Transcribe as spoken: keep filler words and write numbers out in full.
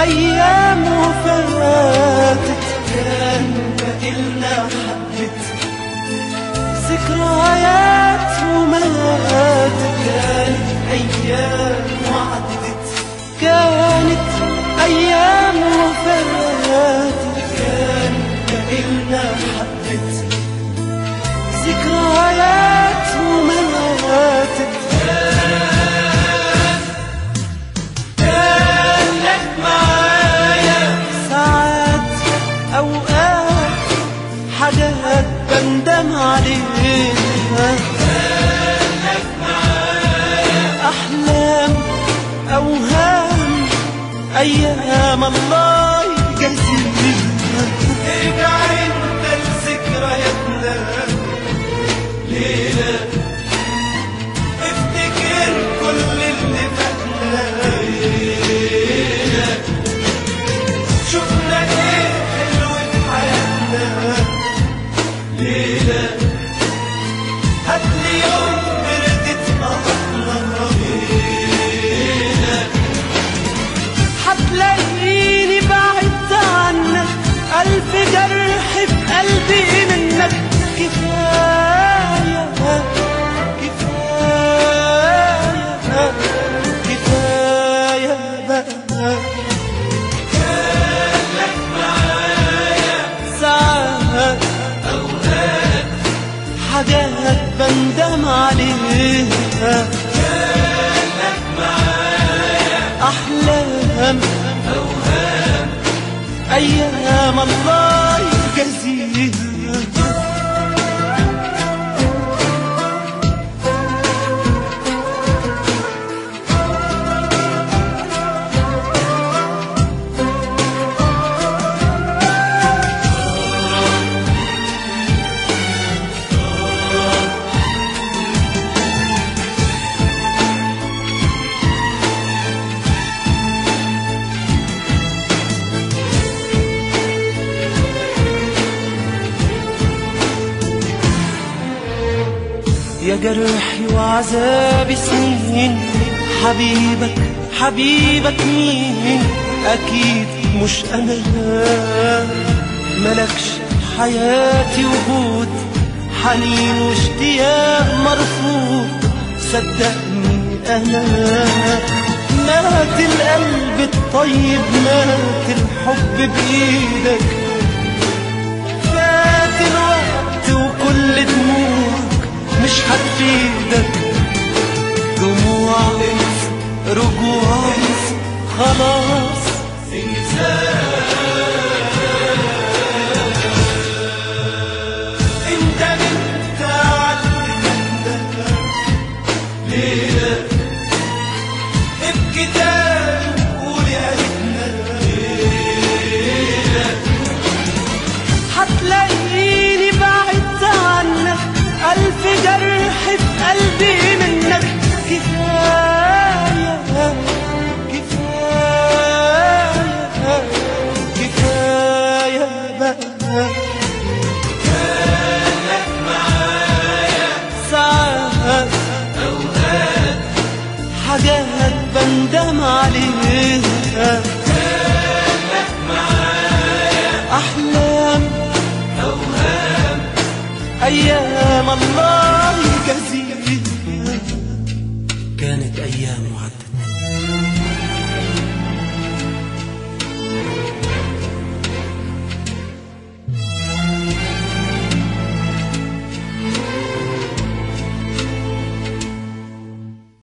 أيام وفاتت، كان بقلنا حبت ذكريات وماتت، كانت أيام وعدت، كانت أيام وفاتت، كان بقلنا حبت ذكريات وماتت. كان لك معايا ساعات أوقات حاجات بندم عليها، كان لك معايا أحلام أوهام أيام الله يجازيها. ارجع انت لذكرياتنا ليلة، افتكر كل اللي فاتنا ليلة، شفنا ايه حلو في حياتنا ليلة، هاتلي يوم بردت قطعنا ليلة، هتلاقيني بعدت عنك ألف جرح في قلبي منك. كفاية كفاية كفاية بقى. كان لك معايا ساعات أوقات حاجات بندم عليها، كان لك معايا أحلام أوهام أيام الله يجازيها. يا جرحي وعذابي سنين، حبيبك حبيبك مين؟ أكيد مش أنا، ملكش حياتي وجود، حنين واشتياق مرفوض، صدقني أنا مات القلب الطيب، مات الحب بإيدك، فات الوقت وكل دموعك مش هتفيدك، دموع رجوع خلاص انت انت عدت ليلة، ابكي تاني وقول يا ريتنا ليلة، هتلاقيني بعدت عنك ألف جرح في قلبي منك. كفاية كفاية كفاية بقى. كان لك معايا ساعات أوقات حاجات بندم عليها، كان لك معايا أحلام أوهام أيام الله يجازيها. كانت أيام وعدت.